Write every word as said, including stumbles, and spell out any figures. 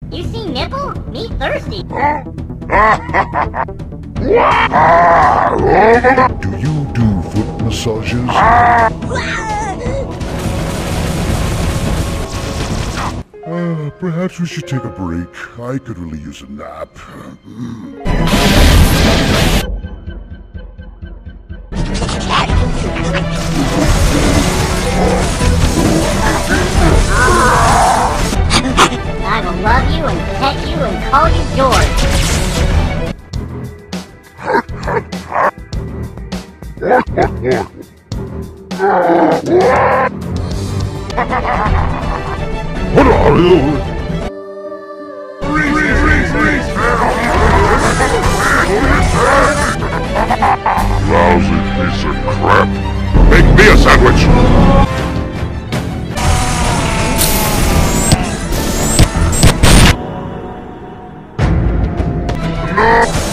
You see nipple? Me thirsty. Do you do foot massages? Uh, perhaps we should take a break. I could really use a nap. I will love you and pet you and call you George. What are you? Lousy piece of crap. Make me a sandwich! No!